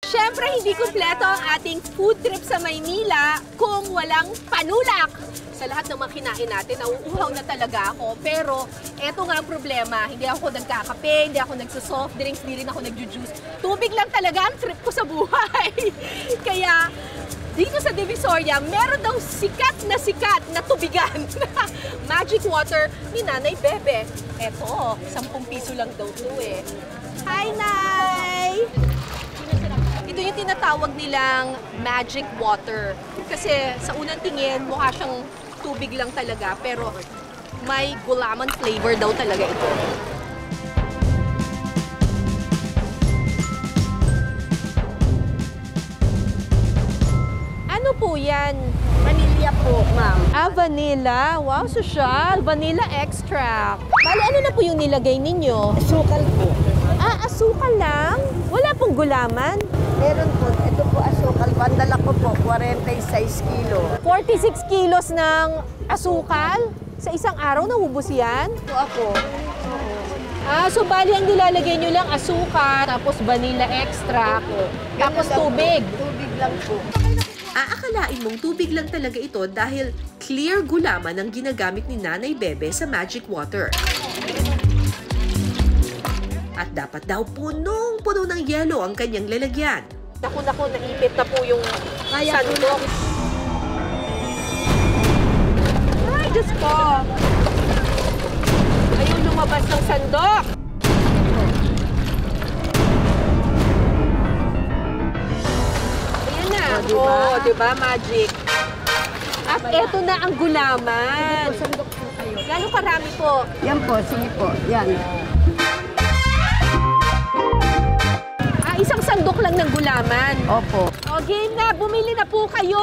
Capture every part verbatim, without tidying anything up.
Siyempre, hindi kumpleto ang ating food trip sa Maynila kung walang panulak. Sa lahat ng mga kinain natin, nauuhaw na talaga ako. Pero, eto nga ang problema. Hindi ako nagkakape, hindi ako nagsusoft drinks, hindi rin ako nagjujuice. Tubig lang talaga ang trip ko sa buhay. Kaya, dito sa Divisoria, meron daw sikat na sikat na tubigan. Magic water ni Nanay Bebe. Eto, sampung piso lang daw to eh. Hi, Nay! Ito yung tinatawag nilang magic water. Kasi sa unang tingin, mukha siyang tubig lang talaga, pero may gulaman flavor daw talaga ito. Ano po yan? Vanilla po, ma'am. Ah, vanilla. Wow, social. Vanilla extract. Bale, ano na po yung nilagay ninyo? Asukal po. Ah, asukal lang? Wala pong gulaman? Meron po. Ito po asukal. Pandala ko po, forty-six kilo. forty-six kilos ng asukal? Sa isang araw, naubos yan? Ito ako. Ah, so bali ang nilalagay nyo lang asukal, tapos vanilla extract, tapos tubig. Tubig lang po. Aakalain mong tubig lang talaga ito dahil clear gulaman ang ginagamit ni Nanay Bebe sa magic water. At dapat daw punong-puno ng yelo ang kanyang lalagyan. Naku, naku, naipit na po yung sandok. Ay, Diyos ko! Ayun, lumabas ng sandok! Ayan na. O, diba? Oo, diba? Magic. At eto na ang gulaman. Sandok po kayo. Gano'ng karami po? Yan po, sige po. Yan. Ah, isang sandok lang ng gulaman. Opo. O, game na. Bumili na po kayo.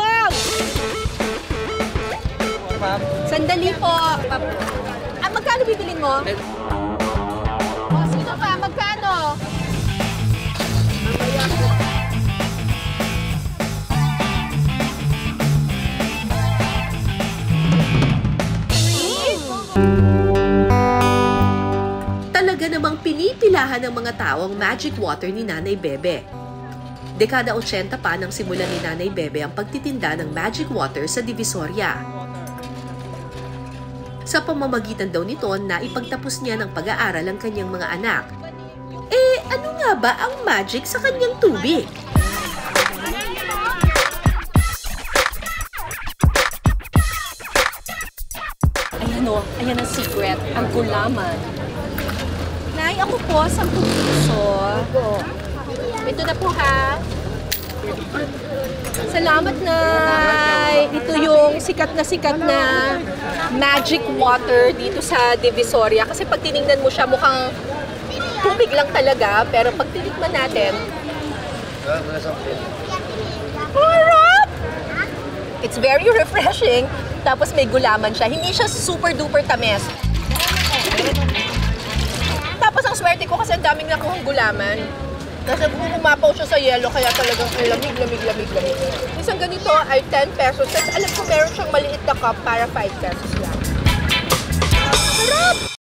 Sandali po. Ah, magkano bibilin mo? O, sino pa? Magkano? Talaga namang pinipilahan ng mga tao ang magic water ni Nanay Bebe. Dekada eighty pa nang simulan ni Nanay Bebe ang pagtitinda ng magic water sa Divisoria. Sa pamamagitan daw nito na ipagtapos niya ng pag-aaral ang kanyang mga anak. Eh, ano nga ba ang magic sa kanyang tubig? Ayan o, ayan ang secret, ang gulaman. Nay, ako po, sampung piso. Ito na po ha. Salamat, Nay. Ito yung sikat na sikat na magic water dito sa Divisoria. Kasi pag tinignan mo siya, mukhang tubig lang talaga. Pero pag tinikman natin, harap! It's very refreshing. Tapos may gulaman siya. Hindi siya super duper tamis. Tapos ang swerte ko kasi ang daming nakuhang gulaman. Kasi umapaw siya sa yelo, kaya talagang lamig, lamig, lamig, lamig. Isang ganito ay ten pesos. Tapos alam ko meron siyang maliit na cup para five pesos lang. Sarap!